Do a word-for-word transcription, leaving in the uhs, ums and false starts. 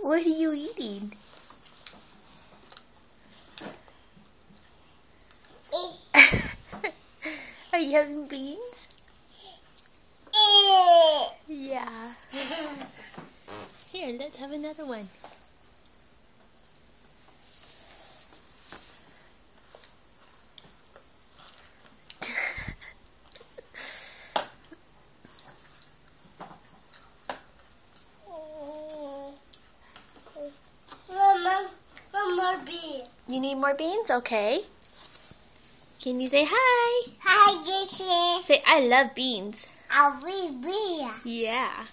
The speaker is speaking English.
What are you eating? Are you having beans? Yeah. Here, let's have another one. Mama, one more bean. You need more beans? Okay. Can you say hi? Hi, this is Say, I love beans. a wee wee. Yeah.